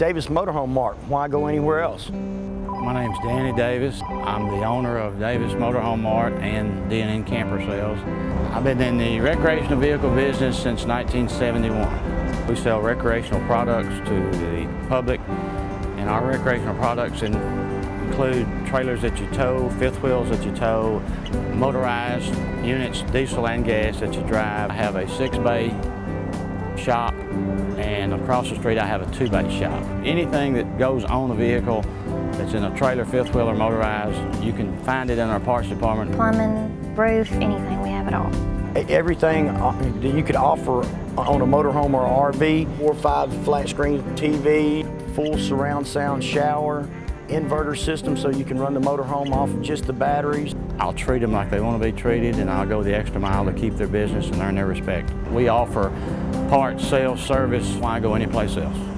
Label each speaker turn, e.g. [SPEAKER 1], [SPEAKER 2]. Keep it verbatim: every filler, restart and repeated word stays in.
[SPEAKER 1] Davis Motorhome Mart. Why go anywhere else?
[SPEAKER 2] My name's Danny Davis. I'm the owner of Davis Motorhome Mart and D and N Camper Sales. I've been in the recreational vehicle business since nineteen seventy-one. We sell recreational products to the public, and our recreational products in, include trailers that you tow, fifth wheels that you tow, motorized units, diesel and gas that you drive. I have a six-bay shop, and across the street I have a two-bay shop. Anything that goes on the vehicle that's in a trailer, fifth wheel, or motorized, you can find it in our parts department.
[SPEAKER 3] Plumbing, roof, anything, we have it all.
[SPEAKER 1] Everything that you could offer on a motorhome or R V, four or five flat screen T V, full surround sound shower, inverter system so you can run the motorhome off of just the batteries.
[SPEAKER 2] I'll treat them like they want to be treated, and I'll go the extra mile to keep their business and earn their respect. We offer parts, sales, service. Why go anyplace else?